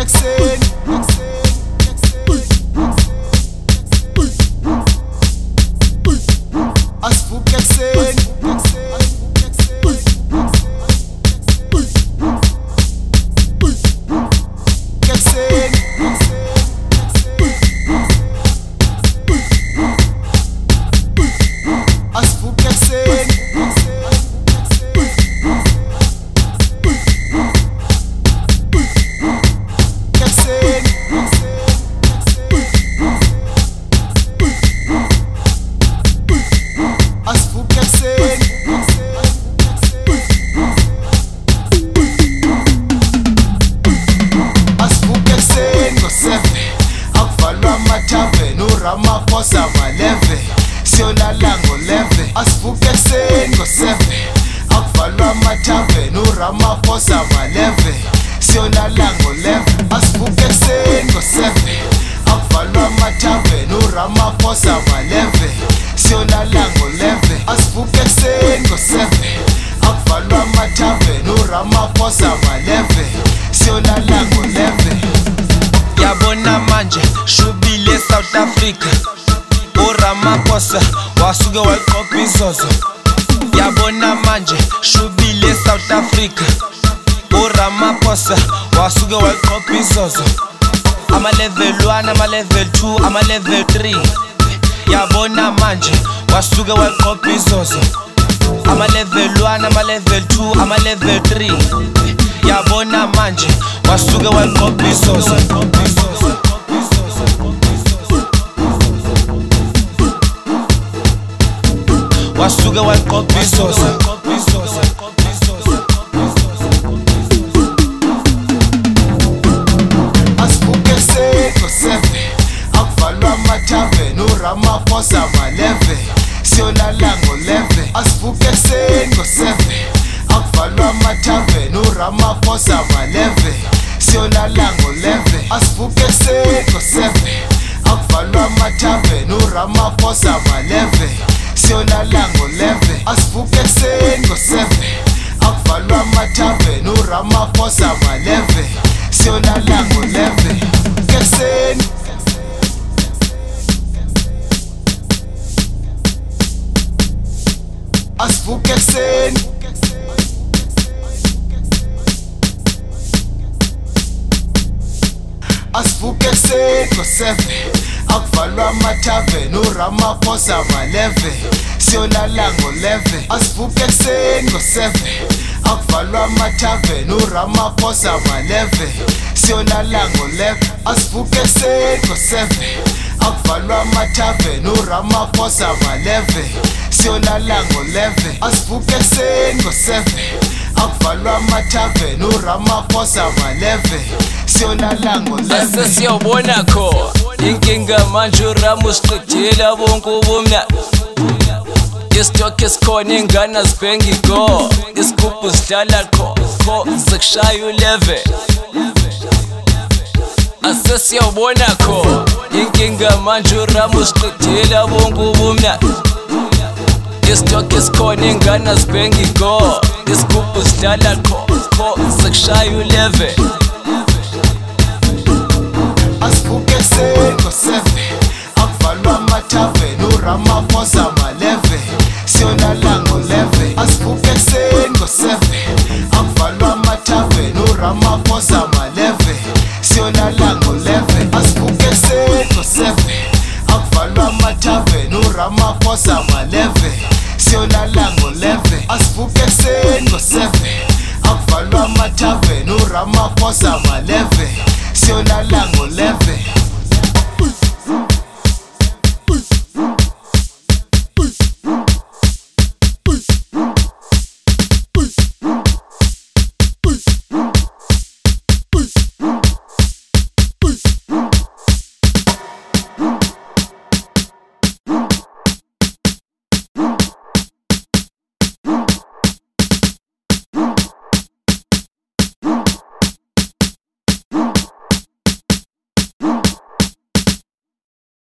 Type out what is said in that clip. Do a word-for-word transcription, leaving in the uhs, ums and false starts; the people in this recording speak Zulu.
ekseni asivuke ekseni Ramaphosa maleve siyolala ngoleve asivuke ekseni ngoseve akuvalwa amathaveni uRamaphosa maleve siyolala ngoleve asivuke ekseni ngoseve akuvalwa amathaveni uRamaphosa maleve siyolala ngoleve asivuke ekseni ngoseve akuvalwa amathaveni uRamaphosa maleve siyolala ngoleve yabona manje shubile South Africa uRamaphosa wasuke waqopha izozo yabona manje shubile South Africa uRamaphosa wasuke waqopha izozo ama level one ama level two ama level three yabona manje wasuke waqopha izozo ama level one ama level two ama level three yabona manje wasuke waqopha izozo wasuke waqopha izozo asivuke ekseni ngoseve akuvalwa amathaveni uRamaphosa maleve siyolala ngoleve asivuke ekseni ngoseve akuvalwa amathaveni uRamaphosa maleve siyolala ngoleve asivuke ekseni ngoseve akuvalwa amathaveni uRamaphosa maleve siyolala ngoleve asivuke ekseni ngoseve akuvalwa amathaveni uRamaphosa maleve siyolala ngoleve ekseni asivuke ekseni asivuke ekseni ngoseve akuvalwa amathaveni uRamaphosa maleve siyolala ngoleve asivuke ekseni ngoseve akuvalwa amathaveni uRamaphosa maleve siyolala ngoleve asivuke ekseni ngoseve akuvalwa amathaveni uRamaphosa maleve siyolala ngoleve asivuke ekseni ngoseve akuvalwa amathaveni uRamaphosa maleve siyolala ngoleve asesiyobona kho inkinga manje uRama usiqedile bonke ubumnandi isitokhi esikhona ingane azibhengi go isigubhu sidlala kho kho sekushaya ulevel asesiyobona kho inkinga manje uRama usiqedile bonke ubumnandi isitokhi esikhona ingane azibhengi go isigubhu sidlala kho kho sekushaya ulevel asivuke ekseni ngoseve akuvalwa amathaveni uRamaphosa maleve siyolala ngoleve asivuke ekseni ngoseve akuvalwa amathaveni uRamaphosa maleve siyolala ngoleve asivuke ekseni ngoseve akuvalwa amathaveni uRamaphosa maleve siyolala ngoleve asivuke ekseni ngoseve akuvalwa amathaveni uRamaphosa maleve siyolala ngoleve